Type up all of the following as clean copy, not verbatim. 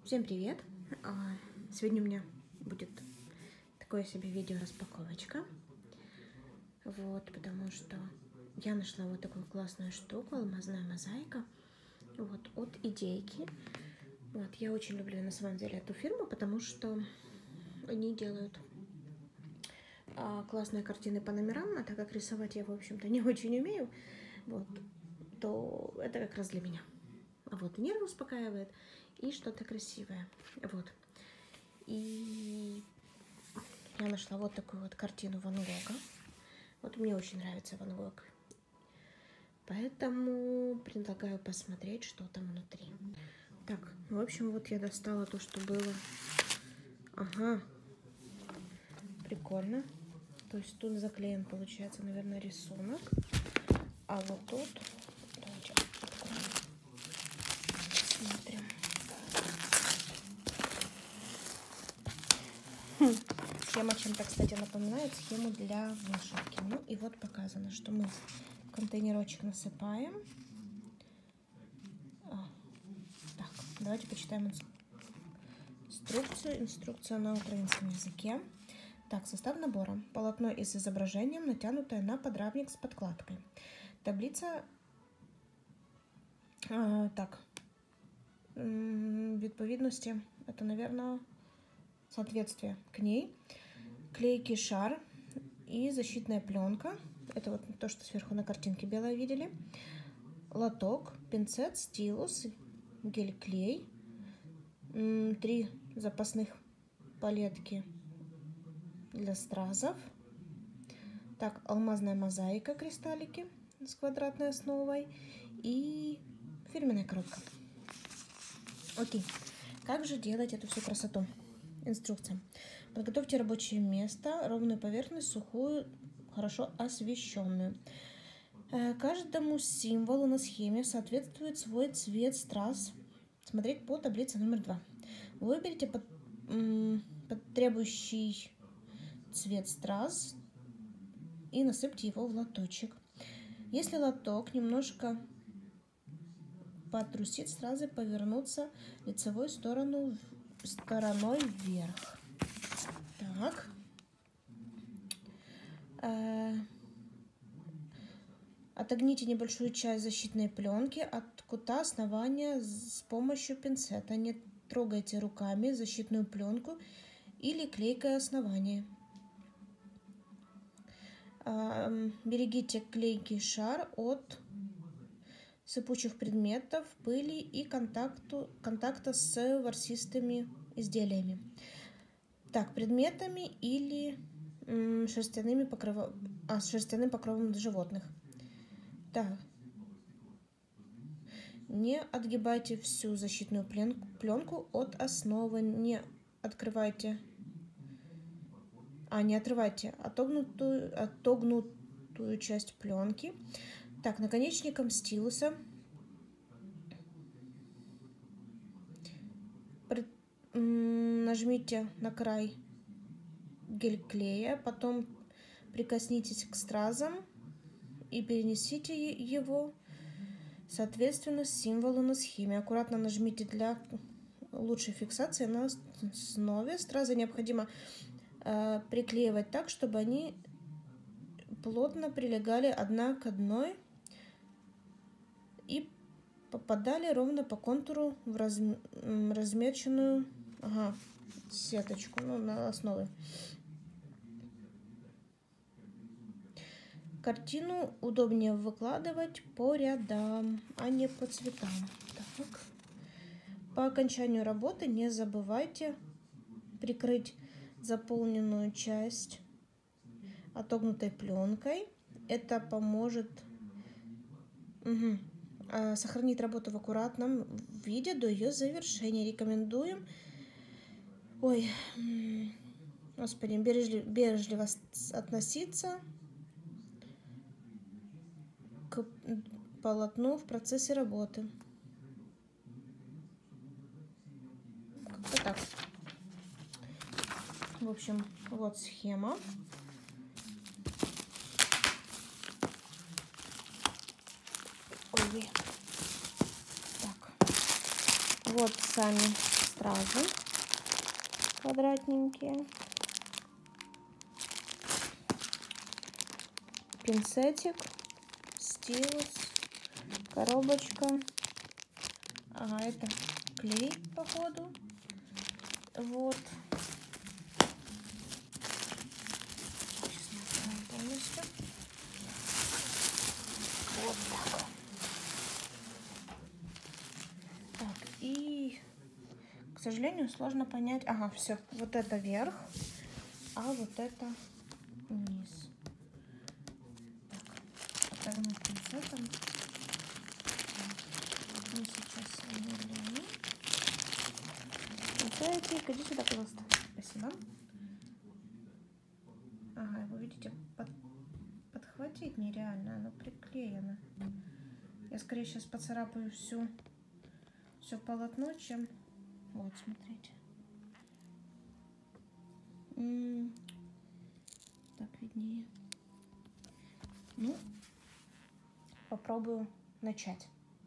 Всем привет! Сегодня у меня будет такое себе видео распаковочка. Вот, потому что я нашла вот такую классную штуку, алмазная мозаика. Вот, от Идейки. Вот, я очень люблю на самом деле эту фирму, потому что они делают классные картины по номерам, а так как рисовать я, в общем-то, не очень умею, вот, то это как раз для меня. Вот, и нервы успокаивает, и что-то красивое. Вот. И я нашла вот такую вот картину Ван Гога. Вот мне очень нравится Ван Гог. Поэтому предлагаю посмотреть, что там внутри. Так, в общем, вот я достала то, что было. Ага. Прикольно. То есть тут заклеен, получается, наверное, рисунок. А вот тут... Давайте откроем. Смотрим. Схема чем-то, кстати, напоминает схему для вышивки. Ну и вот показано, что мы в контейнерочек насыпаем. Так, давайте почитаем инструкцию. Инструкция на украинском языке. Так, состав набора. Полотно с изображением, натянутое на подрамник с подкладкой. Таблица... так. Відповідності. Это, наверное, соответствие к ней. Клейкий шар и защитная пленка. Это вот то, что сверху на картинке белое видели. Лоток, пинцет, стилус, гель-клей. 3 запасных палетки для стразов. Так, алмазная мозаика, кристаллики с квадратной основой. И фирменная коробка. Окей. Как же делать эту всю красоту? Инструкция. Подготовьте рабочее место, ровную поверхность, сухую, хорошо освещенную. Каждому символу на схеме соответствует свой цвет страз. Смотреть по таблице номер 2. Выберите под требующий цвет страз и насыпьте его в лоточек. Если лоток немножко потрусит, сразу повернуться лицевой стороной вверх. Так. Отогните небольшую часть защитной пленки от кута основания с помощью пинцета. Не трогайте руками защитную пленку или клейкое основание. Берегите клейкий шар от сыпучих предметов, пыли и контакта с ворсистыми изделиями. Так, предметами или шерстяным покровом для животных. Так. Не отгибайте всю защитную пленку от основы. Не отрывайте отогнутую часть пленки. Так, наконечником стилуса нажмите на край гель-клея, потом прикоснитесь к стразам и перенесите его соответственно символу на схеме. Аккуратно нажмите для лучшей фиксации на основе. Стразы необходимо приклеивать так, чтобы они плотно прилегали одна к одной и попадали ровно по контуру в размеченную сеточку, на основе. Картину удобнее выкладывать по рядам, а не по цветам. Так. По окончанию работы не забывайте прикрыть заполненную часть отогнутой пленкой. Это поможет сохранить работу в аккуратном виде до ее завершения. Рекомендуем бережливо относиться к полотну в процессе работы. Как-то так. В общем, вот схема. Так. Вот сами стразы квадратненькие. Пинцетик, стилус, коробочка. Ага, это клей, походу. Вот. Сейчас мы откроем полностью. Вот так. Так, и, к сожалению, сложно понять. Ага, все. Вот это верх, а вот это низ. Так, отогнуть пинцетом. Мы сейчас с вами глянем. Пинцетик, иди сюда, пожалуйста. Спасибо. Ага, вы видите, подхватить нереально, оно приклеено. Я скорее сейчас поцарапаю все полотно, чем... Вот, смотрите. Так виднее. Ну, попробую начать.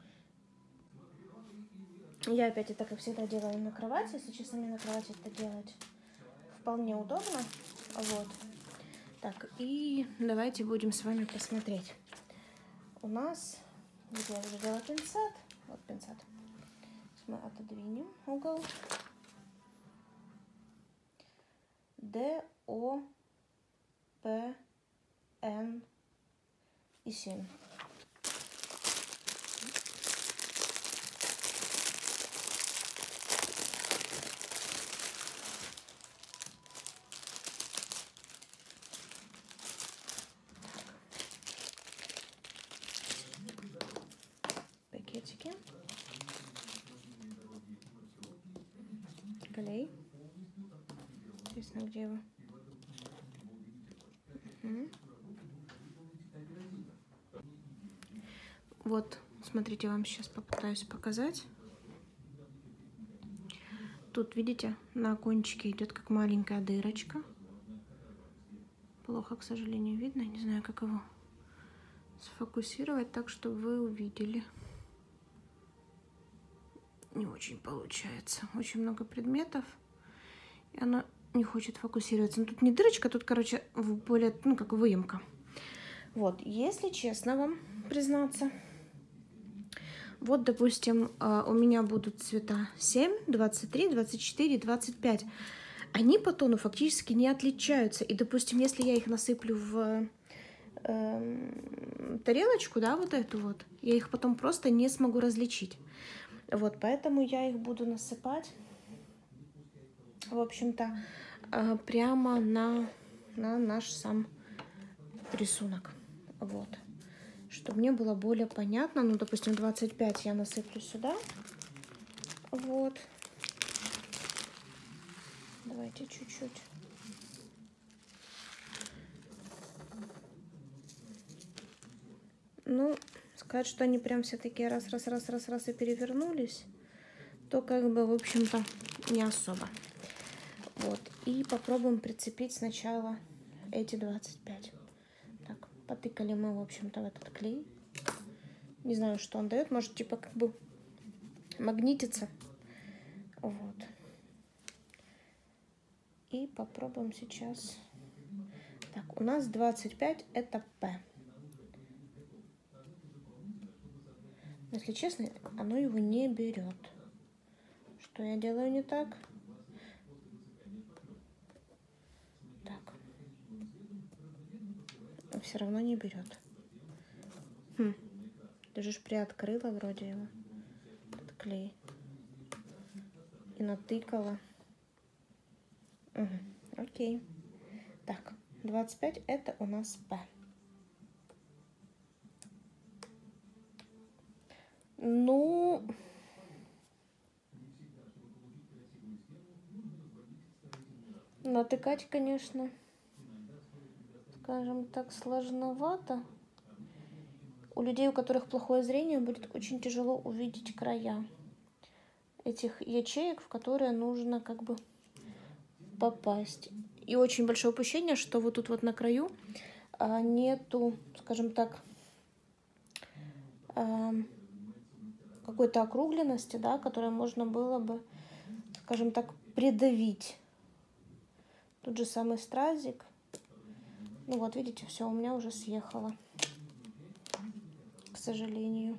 Я опять это, как всегда, делаю на кровати. Если честно, мне на кровати это делать вполне удобно. Вот. Так, и давайте будем с вами посмотреть. У нас, где я уже делала пинцет. Вот пинцет. Мы отодвинем угол. Д, О, П, Н и 7. Пакетики. Клей. Интересно, где его? Вот, смотрите, я вам сейчас попытаюсь показать. Тут, видите, на кончике идет как маленькая дырочка. Плохо, к сожалению, видно. Не знаю, как его сфокусировать так, чтобы вы увидели. Не очень получается. Очень много предметов. И оно не хочет фокусироваться. Но тут не дырочка, тут, короче, более, ну, как выемка. Вот, если честно вам признаться, вот, допустим, у меня будут цвета 7, 23, 24, 25. Они по тону фактически не отличаются. И, допустим, если я их насыплю в тарелочку, да, вот эту вот, я их потом просто не смогу различить. Вот, поэтому я их буду насыпать, в общем-то, прямо на наш сам рисунок. Вот. Чтобы мне было более понятно. Ну, допустим, 25 я насыплю сюда. Вот. Давайте чуть-чуть. Ну, сказать, что они прям все такие раз и перевернулись, то как бы, в общем-то, не особо. Вот. И попробуем прицепить сначала эти 25. Так, потыкали мы, в общем-то, в этот клей. Не знаю, что он дает. Может, типа, как бы магнитится. Вот. И попробуем сейчас. Так, у нас 25 это П. Если честно, оно его не берет. Что я делаю не так? Так. Все равно не берет. Даже ж приоткрыла вроде его. Этот клей. И натыкала. Угу. Окей. Так, 25 это у нас П. Ну, натыкать, конечно, скажем так, сложновато. У людей, у которых плохое зрение, будет очень тяжело увидеть края этих ячеек, в которые нужно как бы попасть. И очень большое упущение, что вот тут вот на краю нету, скажем так, какой-то округленности, да, которую можно было бы, скажем так, придавить. Тут же самый стразик. Ну вот, видите, все, у меня уже съехало, к сожалению.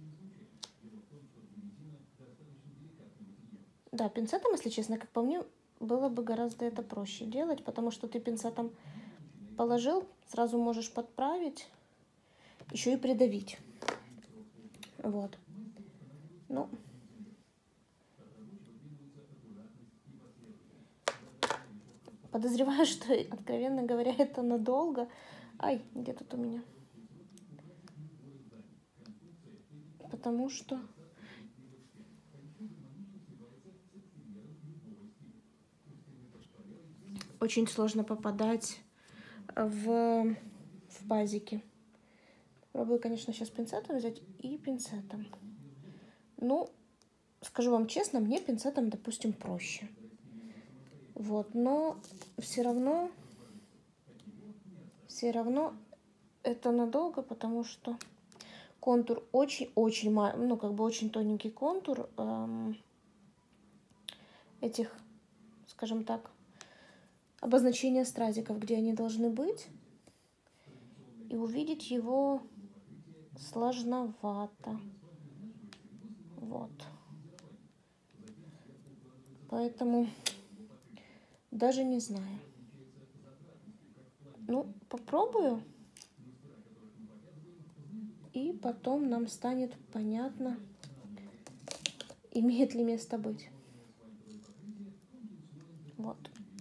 Да, пинцетом, если честно, как по мне, было бы гораздо это проще делать, потому что ты пинцетом положил, сразу можешь подправить, еще и придавить. Вот. Ну, подозреваю, что, откровенно говоря, это надолго. Ай, где тут у меня? Потому что очень сложно попадать в пазики. Пробую, конечно, сейчас пинцетом взять и пинцетом. Ну, скажу вам честно, мне пинцетом, допустим, проще. Вот, но все равно это надолго, потому что контур очень-очень, ну, как бы очень тоненький контур этих, скажем так, обозначения стразиков, где они должны быть. И увидеть его сложновато. Вот. Поэтому даже не знаю. Ну, попробую. И потом нам станет понятно, имеет ли место быть. Вот.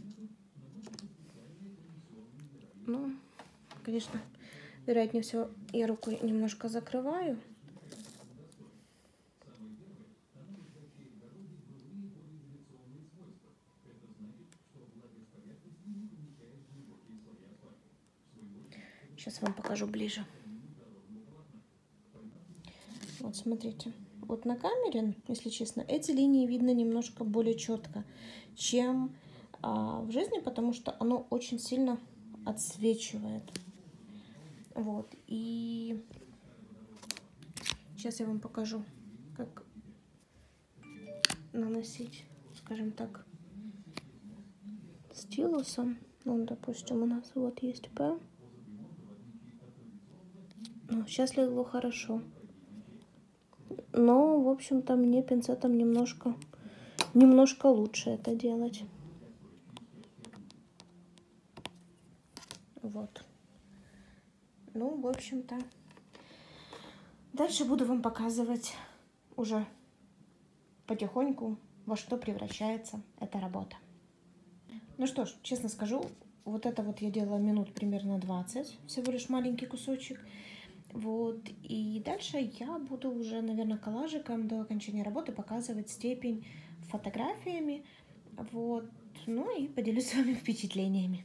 Ну, конечно, вероятнее всего, я руку немножко закрываю. Сейчас вам покажу ближе. Вот, смотрите. Вот на камере, если честно, эти линии видно немножко более четко, чем в жизни, потому что оно очень сильно отсвечивает. Вот. И сейчас я вам покажу, как наносить, скажем так, стилусом. Ну, допустим, у нас вот есть П. Ну, сейчас легло хорошо. Но, в общем-то, мне пинцетом немножко лучше это делать. Вот. Ну, в общем-то, дальше буду вам показывать уже потихоньку, во что превращается эта работа. Ну что ж, честно скажу, вот это вот я делала минут примерно 20, всего лишь маленький кусочек. Вот, и дальше я буду уже, наверное, коллажиком до окончания работы показывать степень фотографиями. Вот, ну и поделюсь с вами впечатлениями.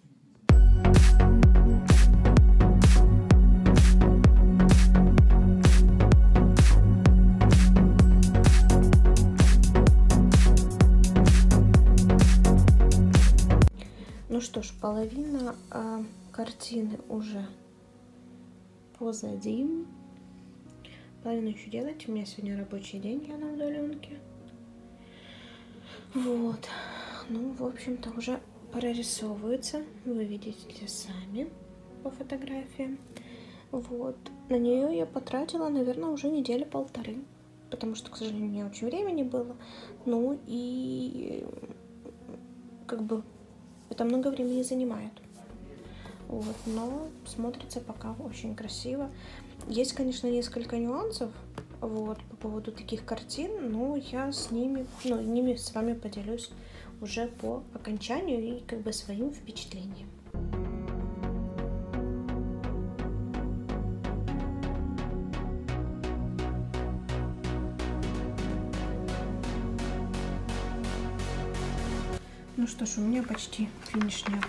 Ну что ж, половина картины уже позади. Половину еще делать. У меня сегодня рабочий день, я на удаленке. Вот. Ну, в общем-то, уже прорисовывается. Вы видите сами по фотографиям. Вот. На нее я потратила, наверное, уже недели полторы. Потому что, к сожалению, не очень времени было. Ну и как бы это много времени занимает. Вот, но смотрится пока очень красиво. Есть, конечно, несколько нюансов вот, по поводу таких картин, но я ними с вами поделюсь уже по окончанию и как бы своим впечатлением. Ну что ж, у меня почти финишная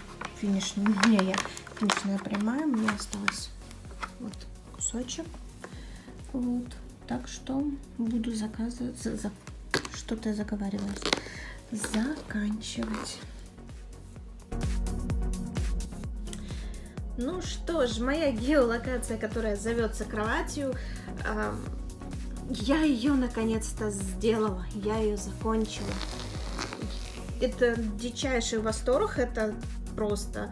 прямая, мне осталось вот кусочек. Вот, так что буду заказывать, что-то я заговаривалась, заканчивать. Ну что ж, моя геолокация, которая зовется кроватью, я ее наконец-то сделала, я ее закончила. это дичайший восторг, это просто...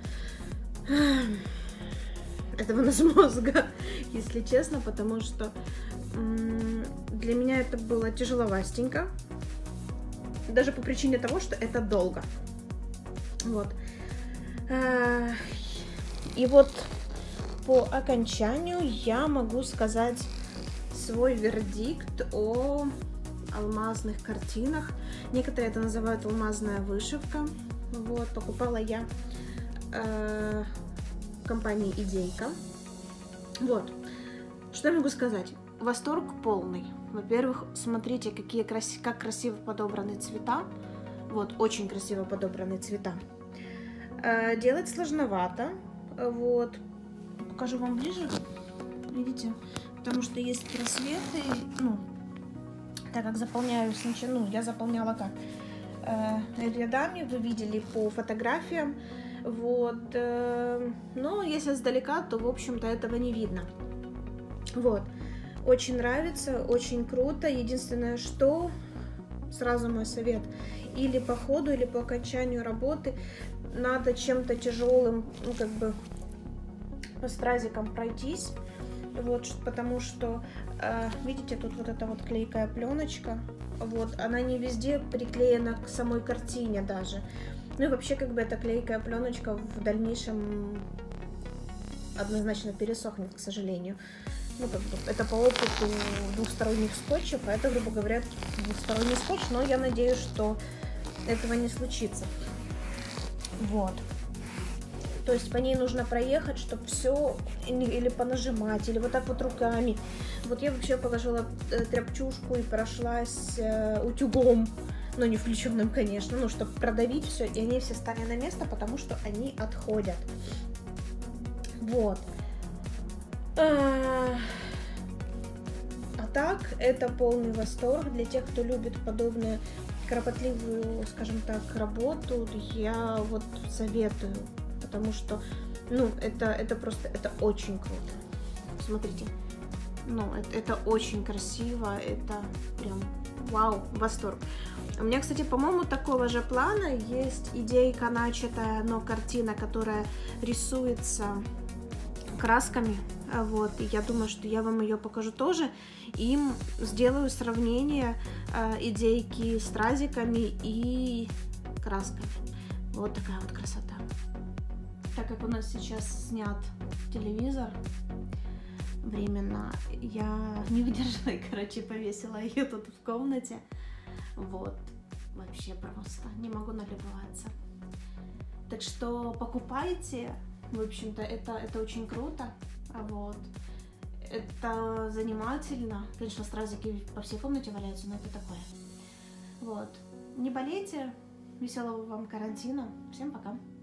Это вынос мозга, если честно, потому что для меня это было тяжеловастенько. Даже по причине того, что это долго. Вот. И вот по окончанию я могу сказать свой вердикт о алмазных картинах. Некоторые это называют алмазная вышивка. Вот, покупала я компании Идейка. Вот, что я могу сказать? Восторг полный. Во-первых, смотрите, как красиво подобраны цвета. Вот, очень красиво подобраны цвета. Делать сложновато. Вот, покажу вам ближе. Видите? Потому что есть просветы. Ну, так как заполняю сначала, ну, я заполняла как? Рядами, вы видели по фотографиям. Вот, но если сдалека, то, в общем-то, этого не видно. Вот, очень нравится, очень круто. Единственное, что, сразу мой совет, или по ходу, или по окончанию работы надо чем-то тяжелым, ну, как бы, по стразикам пройтись. Вот, потому что, видите, тут вот эта вот клейкая пленочка, вот, она не везде приклеена к самой картине даже. Ну и вообще, как бы, эта клейкая пленочка в дальнейшем однозначно пересохнет, к сожалению. Ну, как бы, это по опыту двухсторонних скотчев, а это, грубо говоря, двухсторонний скотч, но я надеюсь, что этого не случится. Вот. То есть по ней нужно проехать, чтобы все, или понажимать, или вот так вот руками. Вот я вообще положила тряпчушку и прошлась утюгом. Но не включенным, конечно, ну, чтобы продавить все, и они все стали на место, потому что они отходят. Вот. А так, это полный восторг. Для тех, кто любит подобную кропотливую, скажем так, работу, я вот советую, потому что, ну, это просто, это очень круто. Смотрите, ну, это очень красиво, это прям вау, восторг. У меня, кстати, по-моему, такого же плана есть идейка начатая, но картина, которая рисуется красками. Вот, и я думаю, что я вам ее покажу тоже. Им сделаю сравнение идейки с стразиками и красками. Вот такая вот красота. Так как у нас сейчас снят телевизор временно, я не выдержала и, короче, повесила ее тут в комнате. Вот, вообще просто не могу налюбоваться. Так что покупайте, в общем-то, это очень круто, вот, это занимательно. Конечно, стразики по всей комнате валяются, но это такое. Вот, не болейте, веселого вам карантина, всем пока.